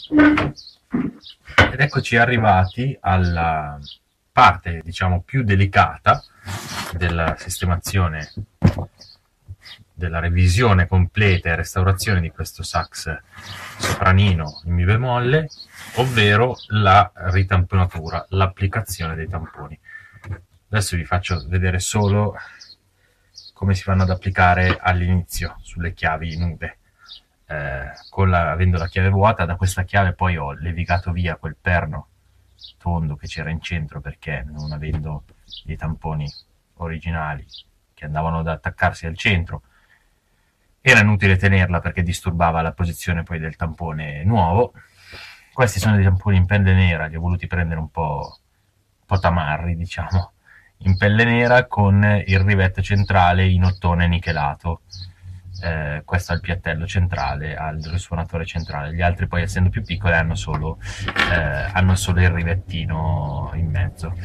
Ed eccoci arrivati alla parte, diciamo, più delicata della sistemazione, della revisione completa e restaurazione di questo sax sopranino in mi bemolle, ovvero la ritamponatura, l'applicazione dei tamponi. Adesso vi faccio vedere solo come si vanno ad applicare all'inizio sulle chiavi nude. Avendo la chiave vuota, da questa chiave poi ho levigato via quel perno tondo che c'era in centro, perché non avendo dei tamponi originali che andavano ad attaccarsi al centro era inutile tenerla perché disturbava la posizione poi del tampone nuovo. Questi sono dei tamponi in pelle nera, li ho voluti prendere un po' tamarri, diciamo, in pelle nera con il rivetto centrale in ottone nichelato. Questo è il piattello centrale, al risuonatore centrale. Gli altri poi, essendo più piccoli, hanno solo il rivettino in mezzo.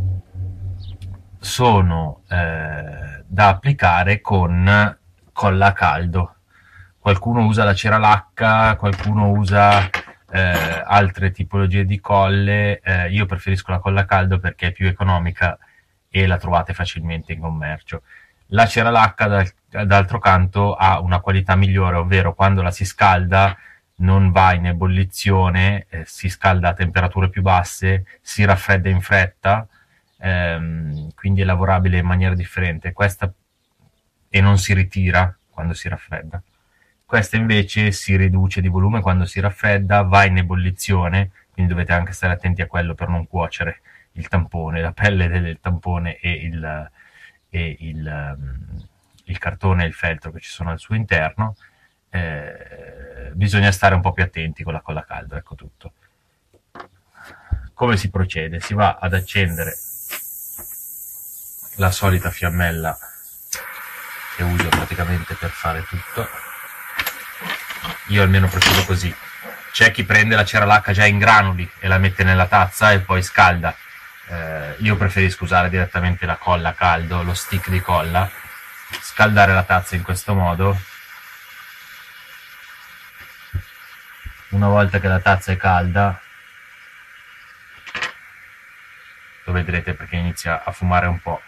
Sono da applicare con colla a caldo. Qualcuno usa la cera lacca, qualcuno usa altre tipologie di colle. Io preferisco la colla a caldo perché è più economica e la trovate facilmente in commercio. La cera lacca, d'altro canto, ha una qualità migliore, ovvero quando la si scalda non va in ebollizione, si scalda a temperature più basse, si raffredda in fretta, quindi è lavorabile in maniera differente. E non si ritira quando si raffredda. Questa invece si riduce di volume quando si raffredda, va in ebollizione, quindi dovete anche stare attenti a quello per non cuocere il tampone, la pelle del tampone e il cartone e il feltro che ci sono al suo interno. Bisogna stare un po' più attenti con la colla calda, ecco tutto. Come si procede? Si va ad accendere la solita fiammella che uso praticamente per fare tutto. Io almeno procedo così. C'è chi prende la cera lacca già in granuli e la mette nella tazza e poi scalda. Io preferisco usare direttamente la colla a caldo, lo stick di colla, scaldare la tazza in questo modo. Una volta che la tazza è calda, lo vedrete perché inizia a fumare un po',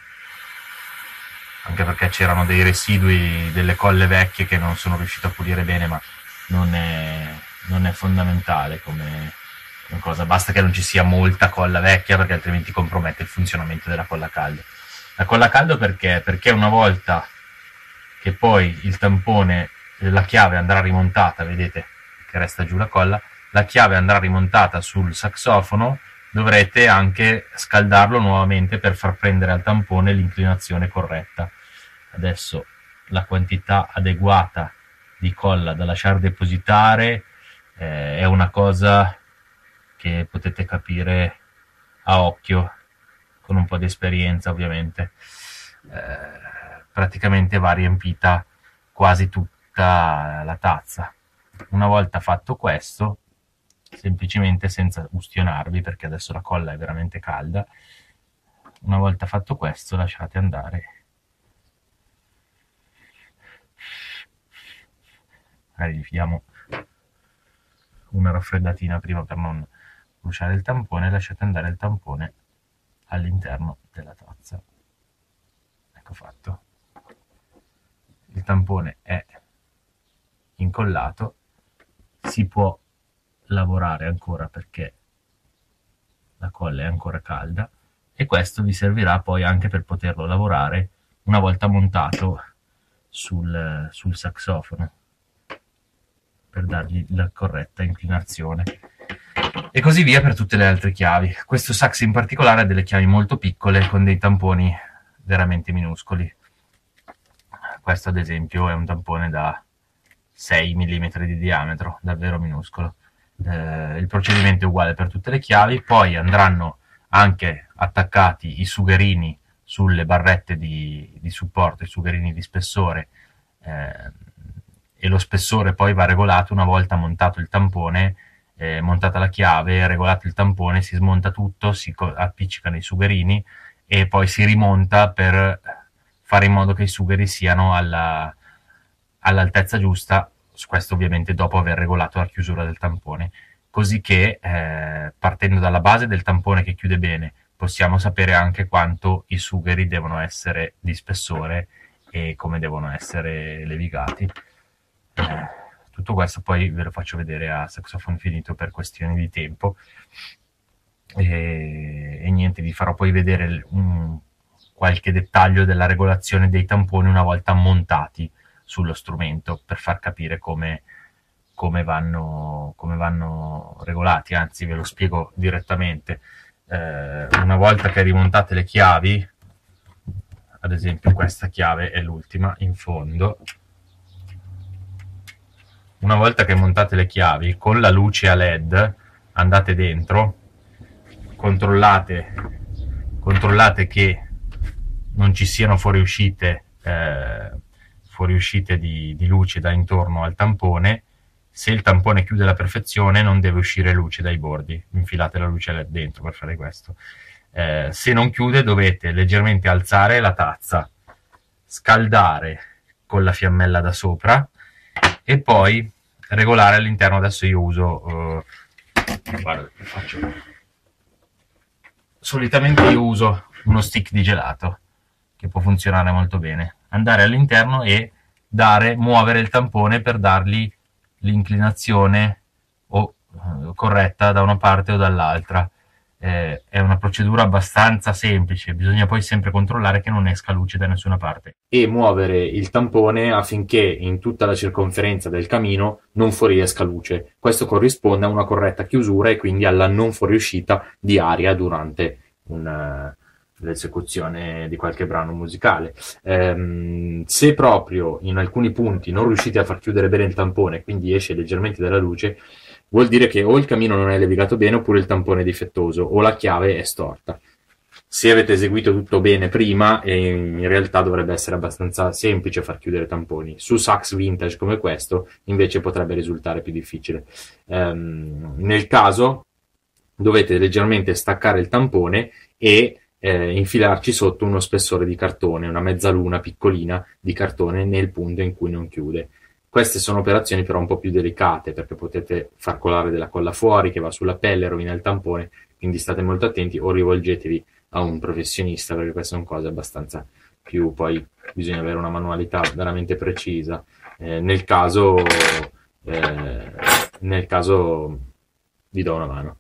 anche perché c'erano dei residui delle colle vecchie che non sono riuscito a pulire bene, ma non è fondamentale come cosa, basta che non ci sia molta colla vecchia perché altrimenti compromette il funzionamento della colla a caldo. La colla a caldo perché? Perché una volta che poi il tampone della chiave andrà rimontata, vedete che resta giù la colla, la chiave andrà rimontata sul saxofono, dovrete anche scaldarlo nuovamente per far prendere al tampone l'inclinazione corretta. Adesso la quantità adeguata di colla da lasciare depositare è una cosa che potete capire a occhio, con un po' di esperienza ovviamente. Praticamente va riempita quasi tutta la tazza. Una volta fatto questo, semplicemente senza ustionarvi, perché adesso la colla è veramente calda, una volta fatto questo lasciate andare. Magari gli diamo una raffreddatina prima per non bruciare il tampone, lasciate andare il tampone all'interno della tazza. Ecco fatto. Il tampone è incollato, si può lavorare ancora perché la colla è ancora calda, e questo vi servirà poi anche per poterlo lavorare una volta montato sul saxofono, per dargli la corretta inclinazione, e così via per tutte le altre chiavi. Questo sax in particolare ha delle chiavi molto piccole con dei tamponi veramente minuscoli. Questo ad esempio è un tampone da 6 mm di diametro, davvero minuscolo. Il procedimento è uguale per tutte le chiavi, poi andranno anche attaccati i sugherini sulle barrette di supporto, i sugherini di spessore, e lo spessore poi va regolato una volta montato il tampone, montata la chiave, regolato il tampone, si smonta tutto, si appiccicano i sugherini e poi si rimonta per fare in modo che i sugheri siano all'altezza giusta questo ovviamente dopo aver regolato la chiusura del tampone, così che partendo dalla base del tampone che chiude bene possiamo sapere anche quanto i sugheri devono essere di spessore e come devono essere levigati. Tutto questo poi ve lo faccio vedere a saxofono finito per questioni di tempo, e niente, vi farò poi vedere qualche dettaglio della regolazione dei tamponi una volta montati sullo strumento, per far capire come vanno regolati. Anzi, ve lo spiego direttamente. Una volta che rimontate le chiavi, ad esempio questa chiave è l'ultima in fondo, una volta che montate le chiavi, con la luce a LED andate dentro, controllate che non ci siano fuoriuscite di luce da intorno al tampone. Se il tampone chiude alla perfezione non deve uscire luce dai bordi, infilate la luce LED dentro per fare questo. Se non chiude dovete leggermente alzare la tazza, scaldare con la fiammella da sopra e poi regolare all'interno. Adesso io uso solitamente io uso uno stick di gelato che può funzionare molto bene. Andare all'interno e muovere il tampone per dargli l'inclinazione corretta da una parte o dall'altra. È una procedura abbastanza semplice, bisogna poi sempre controllare che non esca luce da nessuna parte e muovere il tampone affinché in tutta la circonferenza del camino non fuoriesca luce. Questo corrisponde a una corretta chiusura e quindi alla non fuoriuscita di aria durante l'esecuzione di qualche brano musicale. Se proprio in alcuni punti non riuscite a far chiudere bene il tampone, quindi esce leggermente dalla luce, vuol dire che o il camino non è levigato bene oppure il tampone è difettoso o la chiave è storta. Se avete eseguito tutto bene prima, in realtà dovrebbe essere abbastanza semplice far chiudere tamponi. Su sax vintage come questo invece potrebbe risultare più difficile. Nel caso dovete leggermente staccare il tampone e infilarci sotto uno spessore di cartone, una mezzaluna piccolina di cartone nel punto in cui non chiude. Queste sono operazioni però un po' più delicate, perché potete far colare della colla fuori che va sulla pelle, rovina il tampone, quindi state molto attenti o rivolgetevi a un professionista, perché queste sono cose abbastanza più, poi bisogna avere una manualità veramente precisa. Nel caso vi do una mano.